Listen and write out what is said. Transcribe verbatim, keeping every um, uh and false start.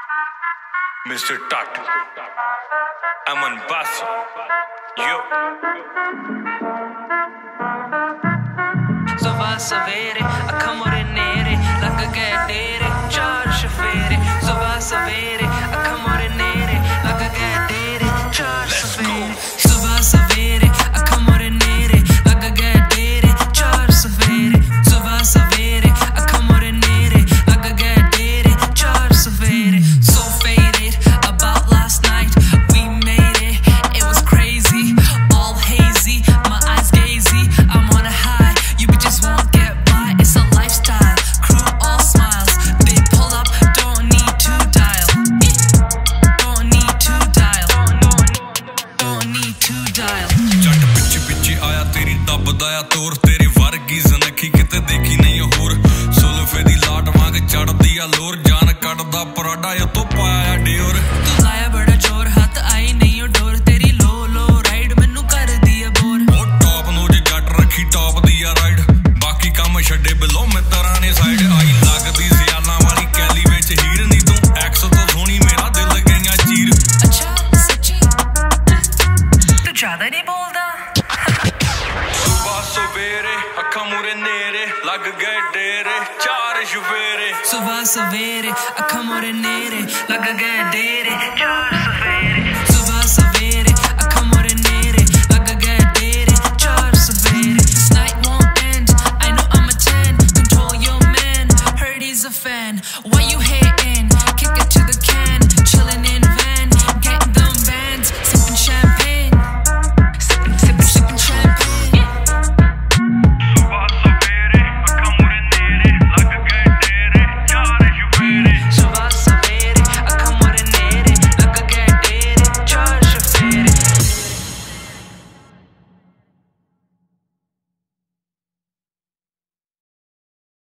Mister Dhatt, Amani, yo. सुबह सवेरे अखा मोरे नेरे लग गए डेरे चार सफेरे सुबह सवेरे अखा मोरे नेरे लग गए डेरे चार सफेरे सुबह सवेरे अखा मोरे नेरे लग गए डेरे चार सफेरे सुबह सवेरे अखा मोरे नेरे लग गए डेरे चार सफेरे so faded about last night we made it it was crazy all hazy my eyes gazy I'm on a high you bitches won't get by it's a lifestyle crew all smiles they pull up don't need to dial don't need to dial don't need to dial जट पिछे पिछे आया तेरी दब दाया तोर तेरे वर्गी ज़नखी किते देखी नहीं होर सुल्फे दी लाट वांग चढ़ दिया लोर जान कटदा पराडा या तो पाया डियोर तू लाया बड़ा जोर हाथ आई नहीं ओ डोर तेरी लो लो राइड मैनू कर दिया बोर ओ टॉप नोज जट रखी टॉप दिया राइड बाकी काम छड्डे बिलो मित्तरां ने साइड आई लगदी सियालां वाली कैली विच हीर नी तू एक्स तो सोहनी मेरा दिल गईयां चीर अच्छा सच्ची तू ज्यादा नहीं बोलदा सुबह सवेरे अखा मुरे नेरे लग गए डेरे चार सवेरे सुबह सवेरे अखा मोरे नेरे लग गए डेरे चार सवेरे सुबह सवेरे अखा मोरे नेरे लग गए डेरे चार सवेरे night won't end I know I'm a ten control your man heard he's a fan